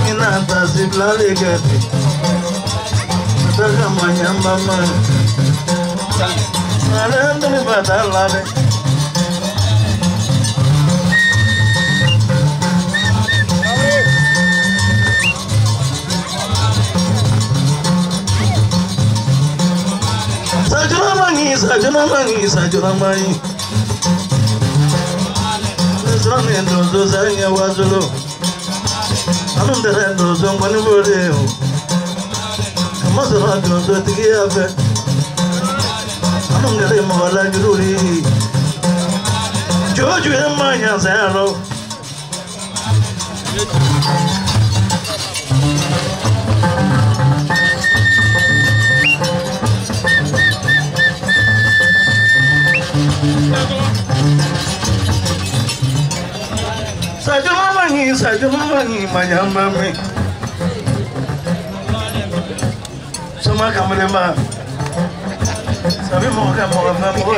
minanta siblale gati. Taka manyamba man. Alendo ni badalale. Sajuna mangi. Nesrando zozanya wazulo. Anum derendo zongwani bodeo. Kamasara dozo tigiafe. Anum dere mawala jururi. Joju emanya zero. Sajuna mangi manyamba me. Soma kamerema. Sabi mo kamera mo.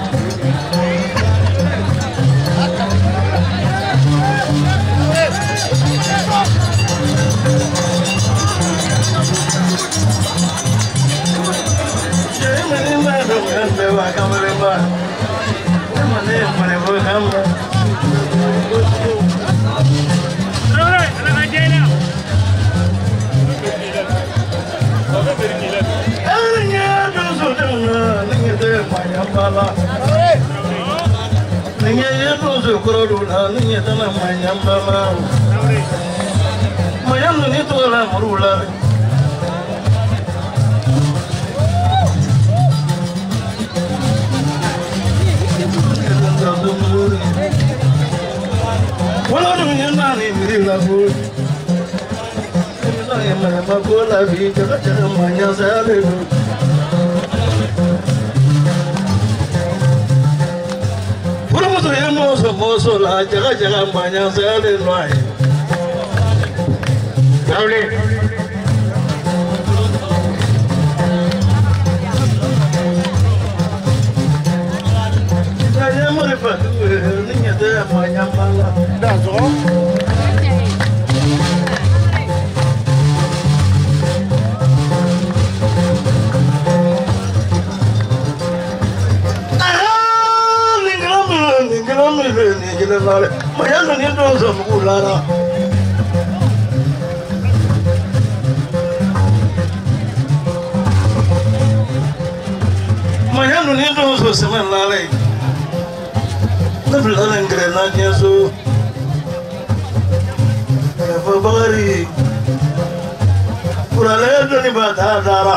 Moso la jaga banyak sekali loai. Tahu saya mereka tu ni ada banyak malah. Dah so. Mayano ni ndo zo mkulala. Mayano ni ndo zo semanale. Nabla ngrena nyeso. Fabari. Kurale ndo ni badara.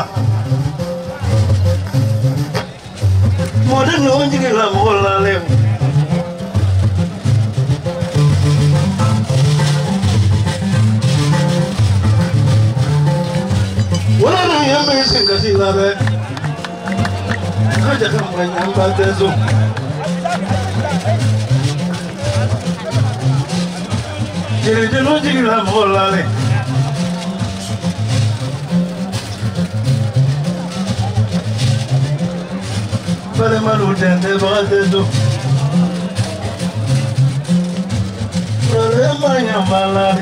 Modern no njigila molale. Wala yambe singasi labe. Kaja kama nyamba tezo. Jere no jigila molale. Pare malu tende batezo. Wala manya malale.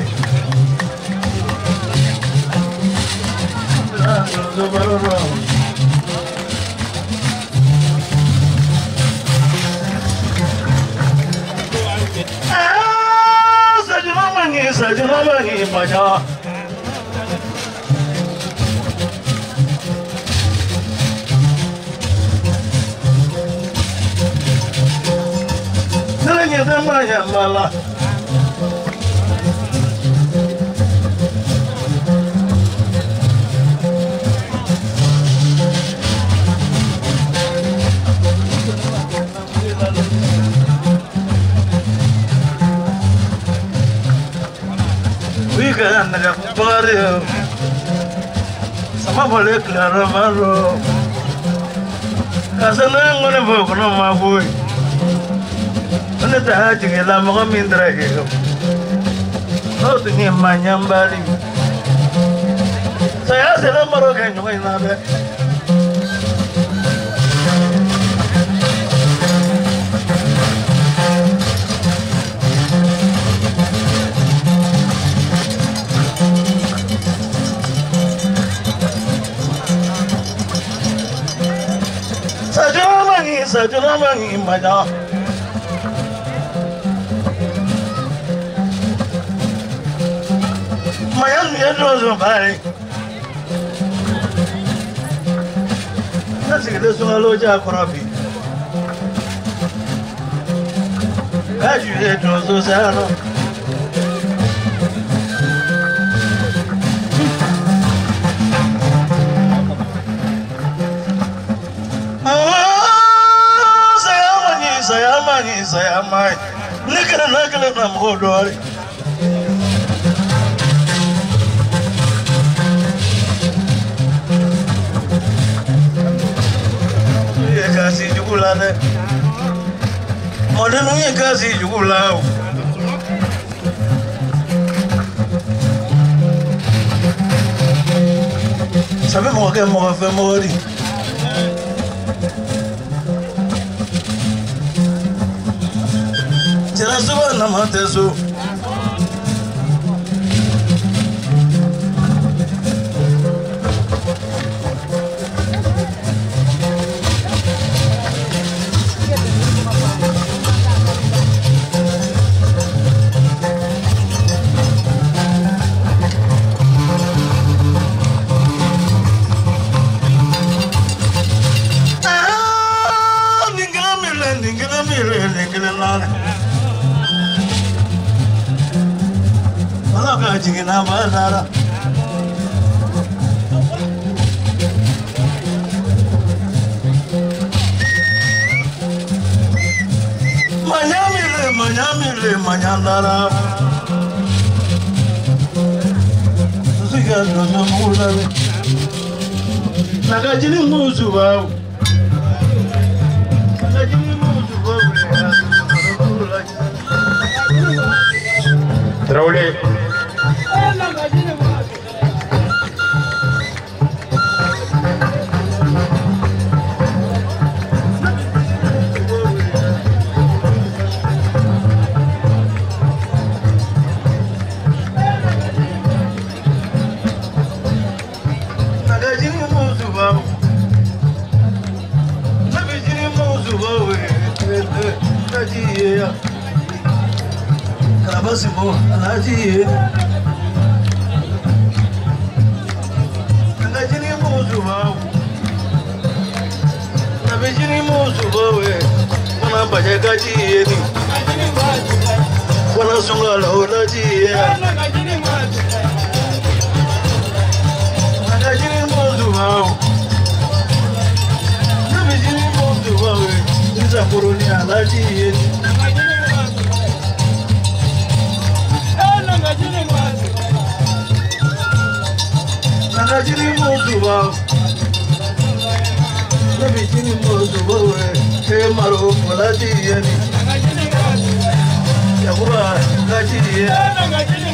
Sajuna mangi baca. Nanya temanya malah. Wigan nagapare sama boleh kelar malu kasana ngone bokono mabui ane taha jingela mo mindra ego no tingi manyambali saya sela maro kanyo inabe sa jona mangi manya mayan ya dozo bare nasi le sunga loja korabi aju le dozo sana sayamani nikana na mhodori ye kasi jugula de modenu ye kasi jugula sabe mo ke mo fe mori Tira suba na mateso Jigina banara manyamile manyandara Susiga dozo mulawe Nakajini muzu wao Nakajini muzu wao Traule Karabasimo alaji Nagajini muzuwa Nabijini muzuwa we Wana baje gaji yeni Wana sunga la olaji Nagajini muzuwa Nabijini muzuwa we Nisa kuruni alaji yeni Nagajini muzuwa Nabijini muzuwa we He maro molaji yeni Yakuba gaji yeni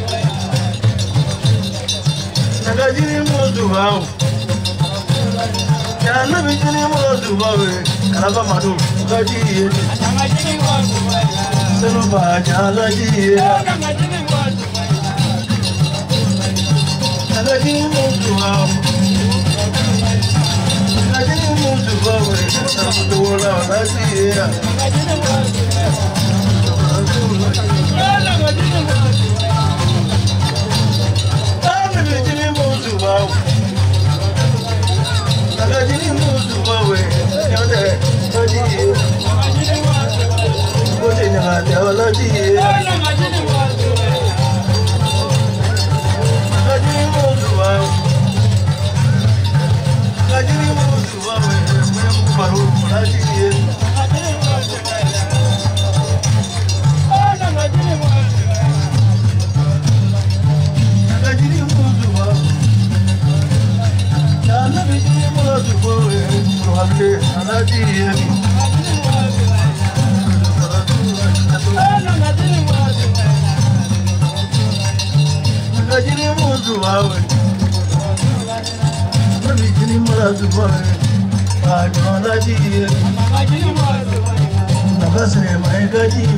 Nagajini muzuwa Ya nabijini muzuwa we Karaba madu gaji yeni Seno baja laji yeni Nagajini muzuwa Nagajini muzuwa we Namuduwa laji yeni Nagajini muzuwa Nagajini muzuwa we Yode laji yeni Kote nyangade laji yeni Nagajini muzuwa Nagajini muzuwa we Mbaru laji yeni Nagajini muzuwa Ya nabijini muzuwa we Ruhamle laji yeni Nagajini muzuwa we Nabijini muzuwa we Bajo laji yeni Nagasre mai gaji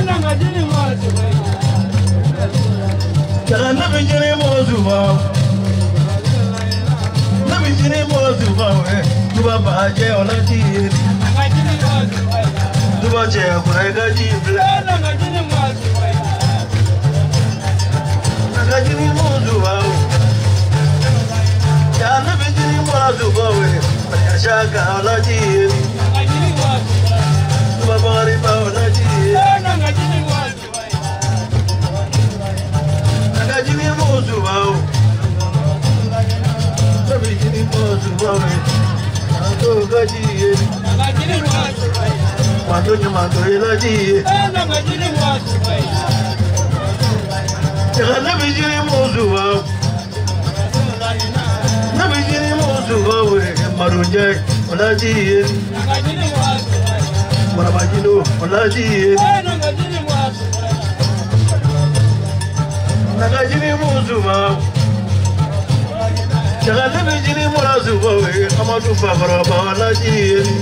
Ya nabijini muzuwa Nabijini muzuwa we Nuba baje olaji yeni Duba ce kuna gaji bla na gaji ni mu zuwa ya na bi jini mu zuwa we ya shaka alaji duba bari ba alaji na gaji ni mu zuwa na bi jini mu zuwa we to gaji Mando ilaji na bijini muzuwa na bijini muzuwa we marunje olaji marabajino olaji na gajini muzuwa na bijini muzuwa we amadu favoraba olaji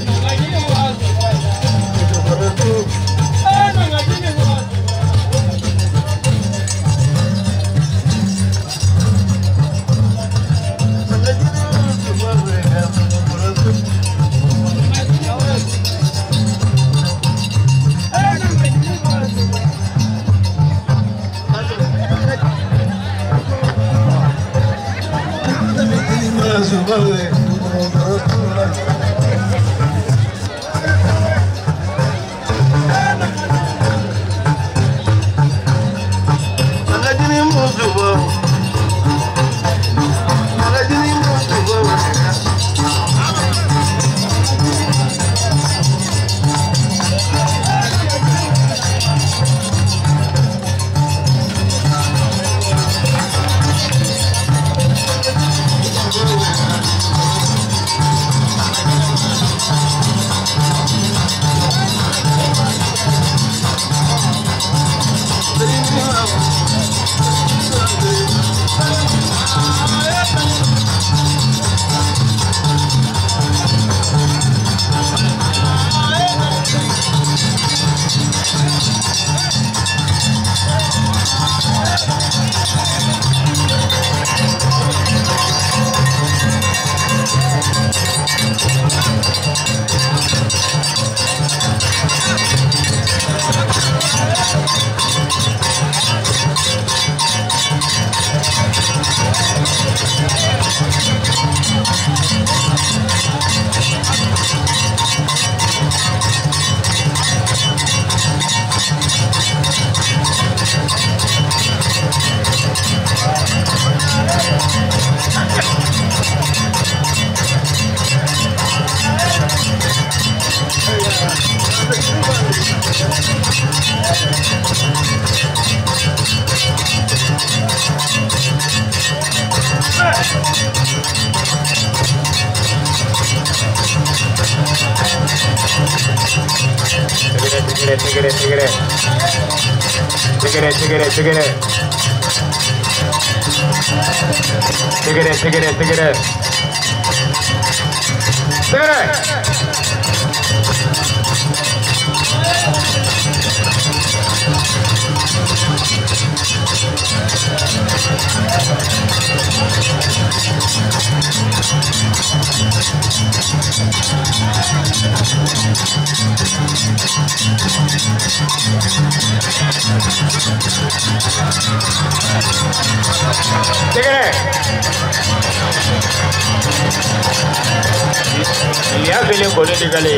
Ya bile kone digale.